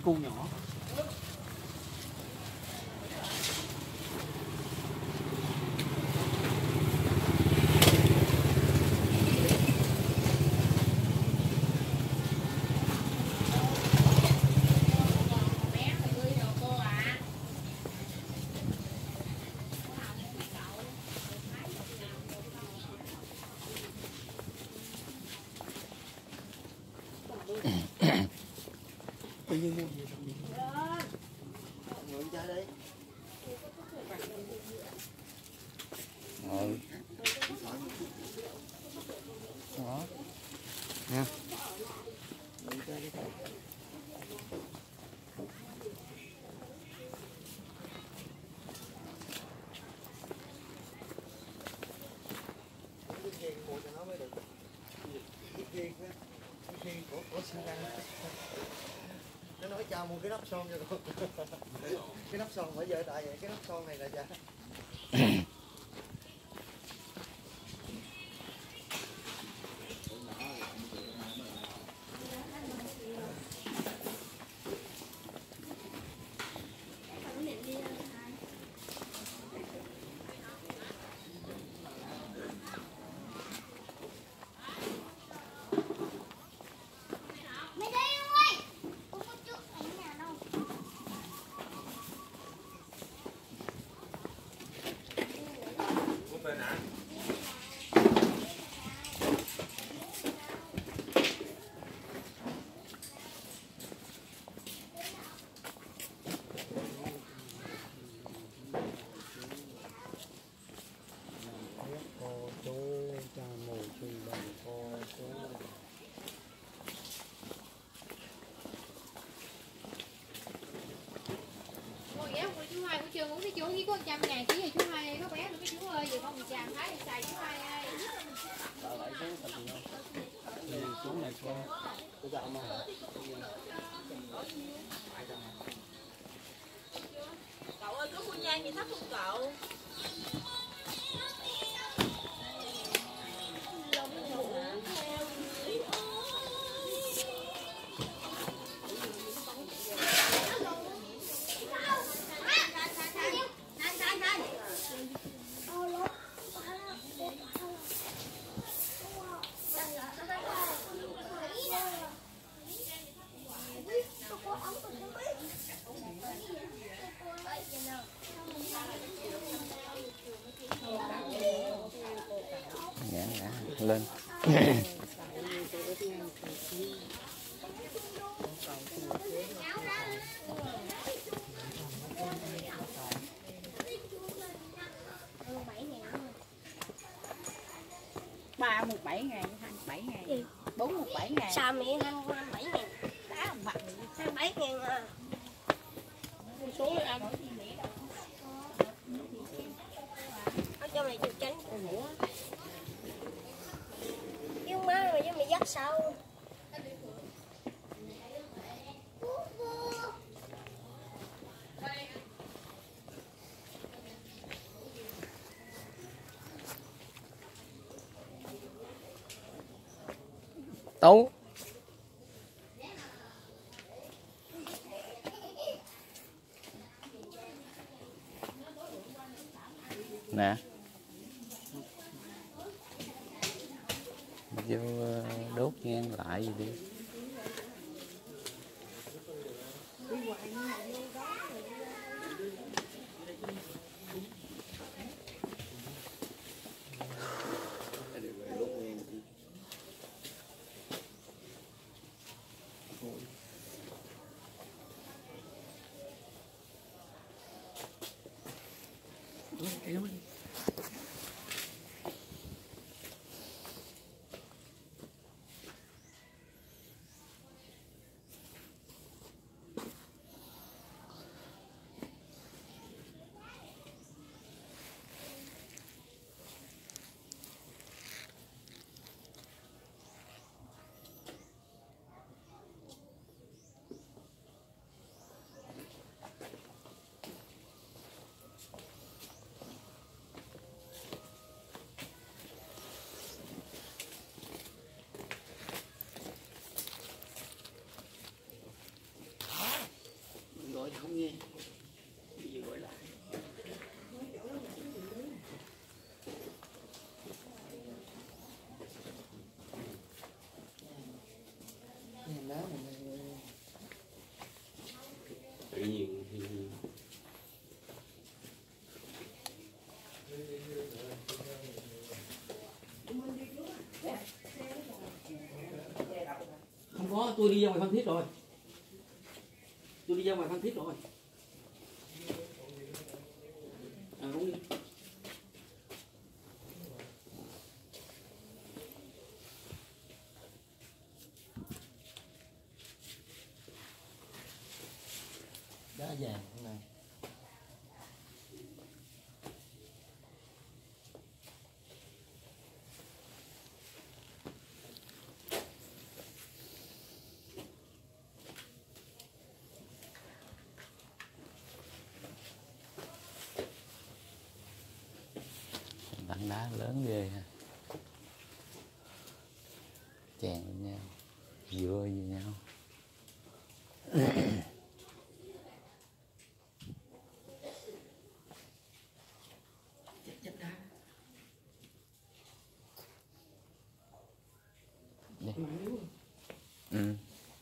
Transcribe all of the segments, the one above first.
cu nhỏ. Tự nhiên mua gì xong đi. Ngồi ra đây. Ngồi. Đó. Nha. Ngồi ra đi. Nó nói cho mua cái nắp son cho con. Cái nắp son phải giờ tại vậy, cái nắp son này là cha. Trường uống cái chú chỉ có 100.000 ký thì chú Hai có bé nữa cái chú ơi, vậy con mình chàm thái thì xài chú Hai ơi. Chú này con. Cậu ơi, có mua nhang gì thấp không cậu? Dạ, lên. Ba 17.000, 27.000, 4 17.000. Sao mẹ 27.000? Đá mặt 27.000 à. số anh. Ở trong này chụp tránh. Chứ má rồi với mày dắt sau. Tú. Nè. Vô đốt nhang lại gì đi. nhiên thì không có, tôi đi ra ngoài Phan Thiết rồi. Tôi đi ra ngoài Phan Thiết rồi. À, uống đi. Đá vàng này. Tảng đá lớn ghê ha, chèn lên nhau, dựa với nhau. Ừ.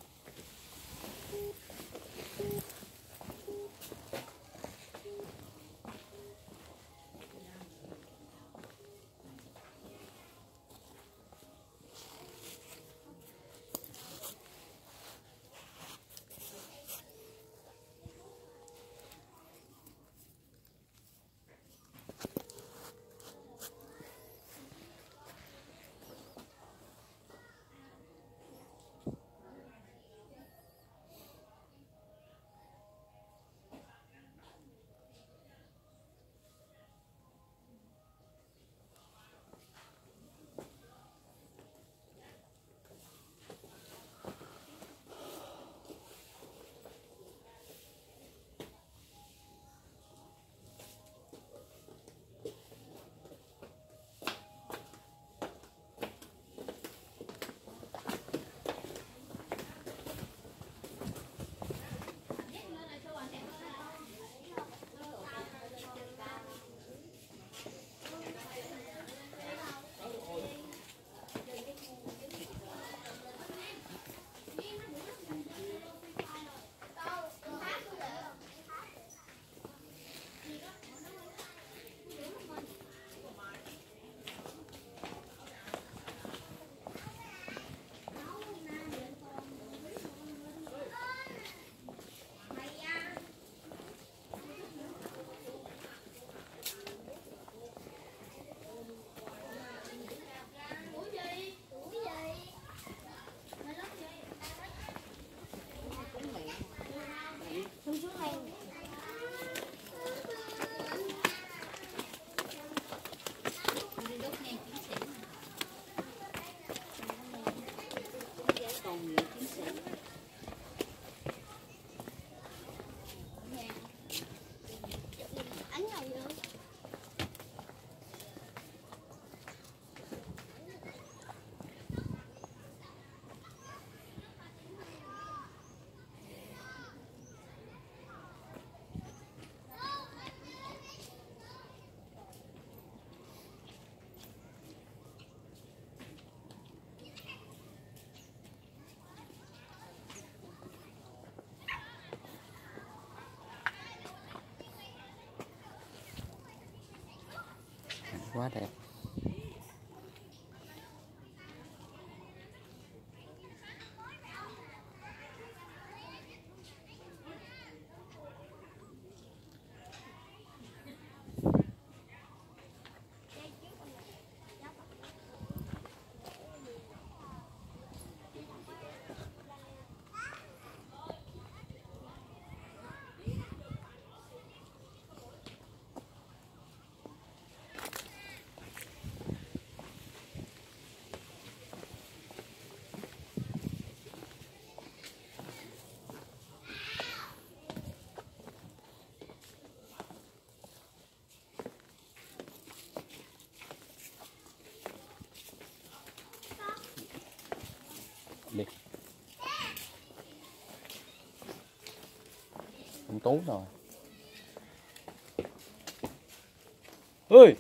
Quá đẹp. Đi. Ông Tú rồi. Ơi.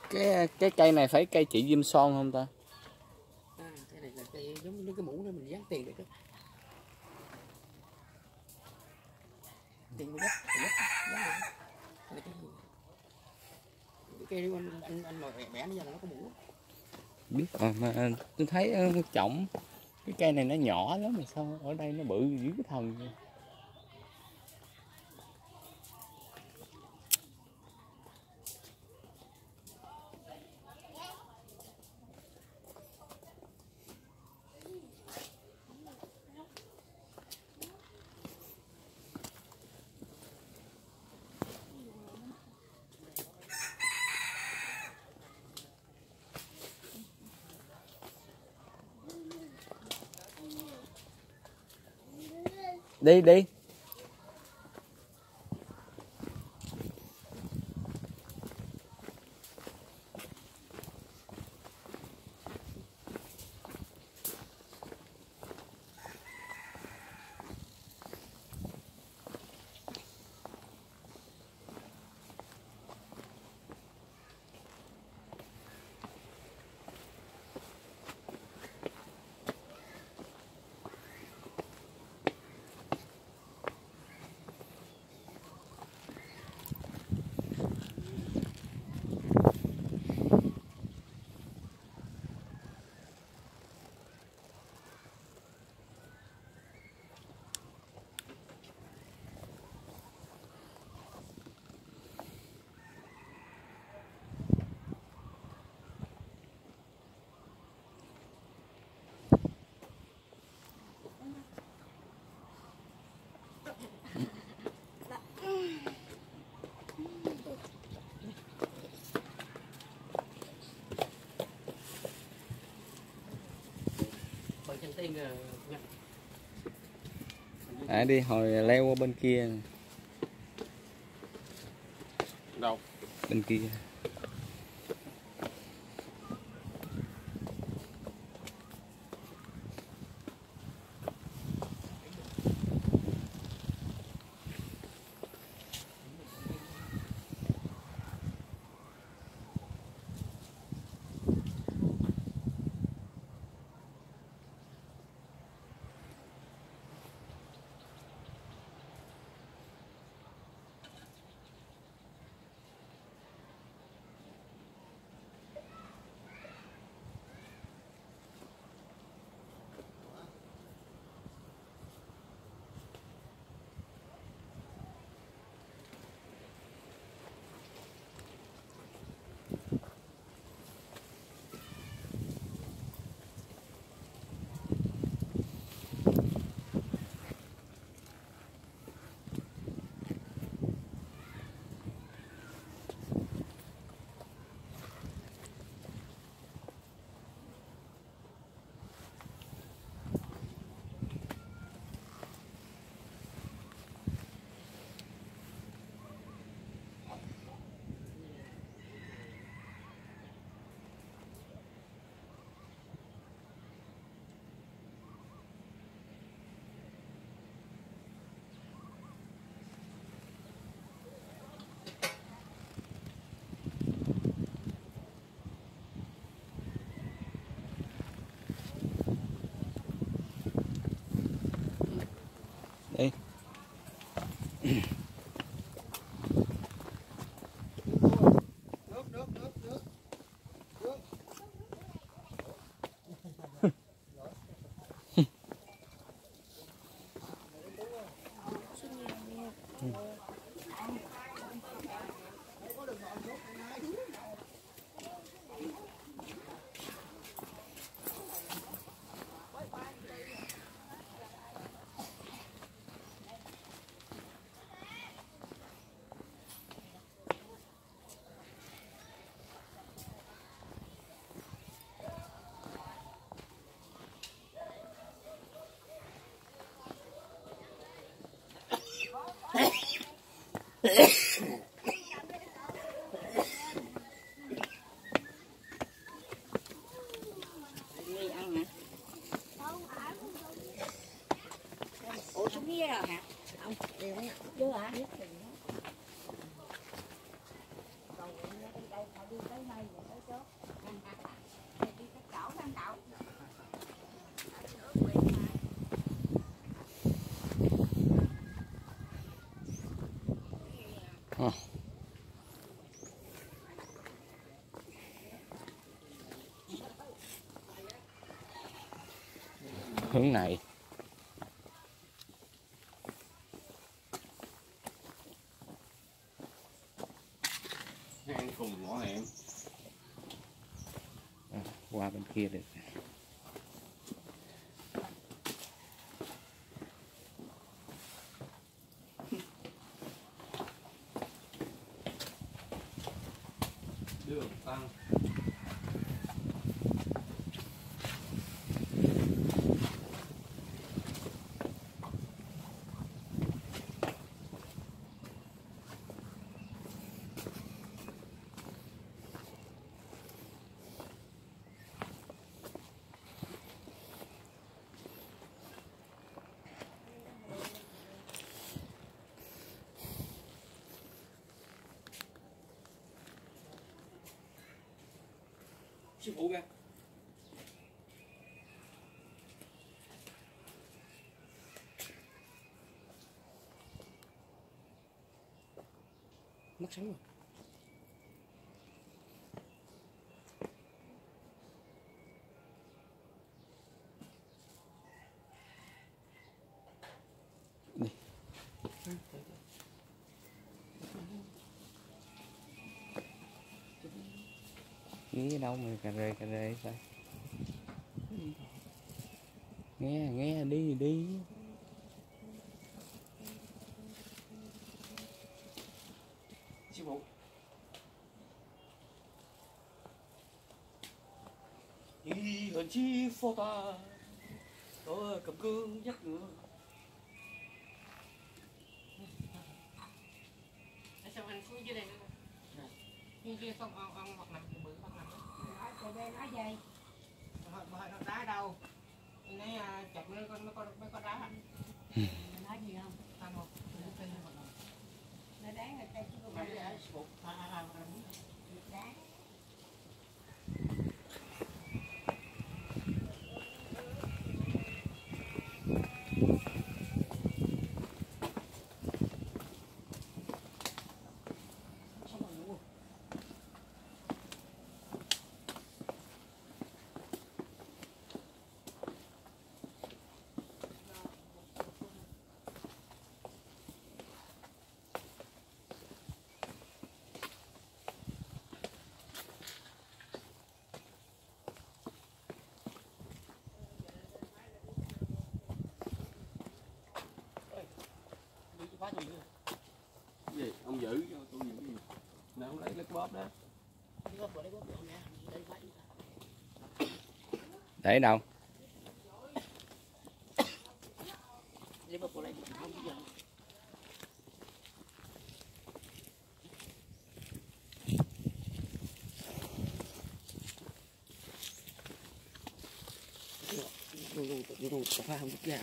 Cái cây này phải cây chỉ Diêm Son không ta? Cái này là cây giống như cái mũ đó mình dán tiền được đó. Tiền của đất, cái anh mà bẻ nó ra là nó có mũ. Biết mà tôi thấy trọng cái cây này nó nhỏ lắm mà sao ở đây nó bự dữ cái thần vậy? Đi đi. Đi hồi leo qua bên kia. Đâu? Bên kia. Đi. Đi ăn hả? Ủa xuống kia rồi hả? Không, chưa hả? đi tới nơi về tới chỗ đi cái chỗ đang cậu hướng này hang cùng ngõ hẻm qua bên kia được. Đường tăng sư phụ kìa. Mất sáng rồi. đi nghe đâu mà cà rê sao nghe đi đi Sư phụ. Ý hận chi phô ta có cầm cương dắt ngựa. Sao anh xuống dưới đây nữa nè. Dưới kia không ông hoặc nằm bự hoặc nằm đó. ở đây nói gì Nó đá đâu. Anh ấy chọc nữa mới có đá. nói gì không Tao một. nó đáng người ta chứ không phải là Sư phụ. đáng. Phá gì nữa? Gì? Ông giữ cho tôi giữ gì? Nào ông lấy cái bóp đó. để đâu Lấy bóp vào đây không biết gì. Tôi phá không biết ra.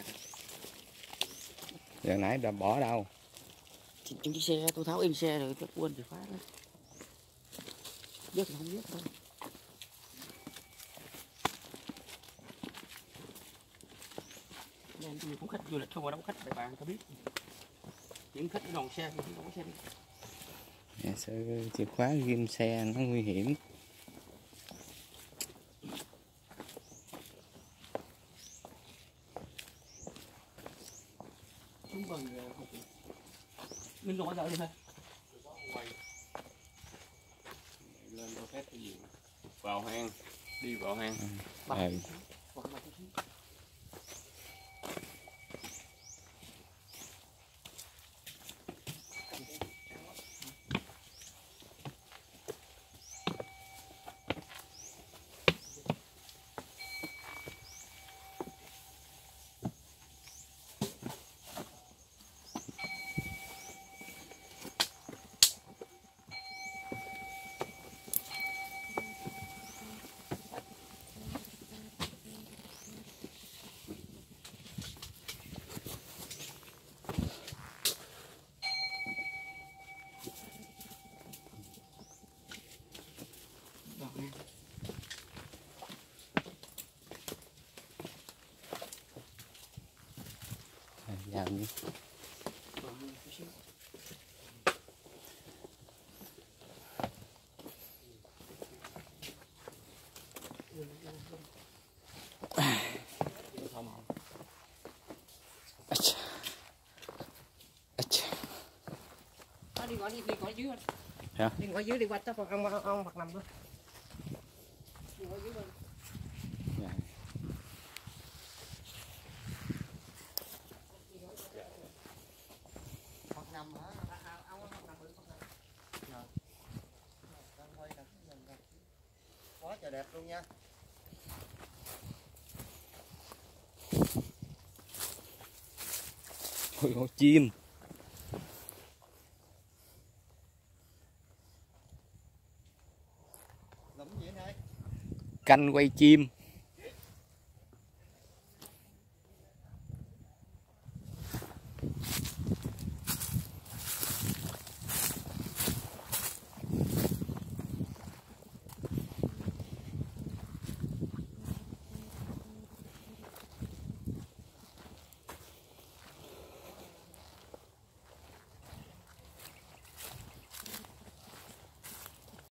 giờ nãy đã bỏ đâu Trên chiếc xe tôi tháo in xe rồi chắc quên thì phá đó. Biết thì không biết thôi. Nên tôi cũng khách du lịch không có đóng khách đại bàng tôi biết. Những khách đoàn xe thì không có xe đi. Sợ chìa khóa ghim xe nó nguy hiểm. Chúng bằng mình gọi giờ đi thôi. Lên cho phép cái gì vào hang, đi vào hang. vào đi. Đi gọi dưới anh. Hả? Đi gọi dưới đi qua chắc ông mặt nằm luôn. Đi gọi dưới bên. Dạ. Mặt nằm hả? Ông mặt nằm bự mặt nằm. Rồi. Thôi nè, quá trời đẹp luôn nha. Ôi, con chim. Lụm gì đây? Canh quay chim.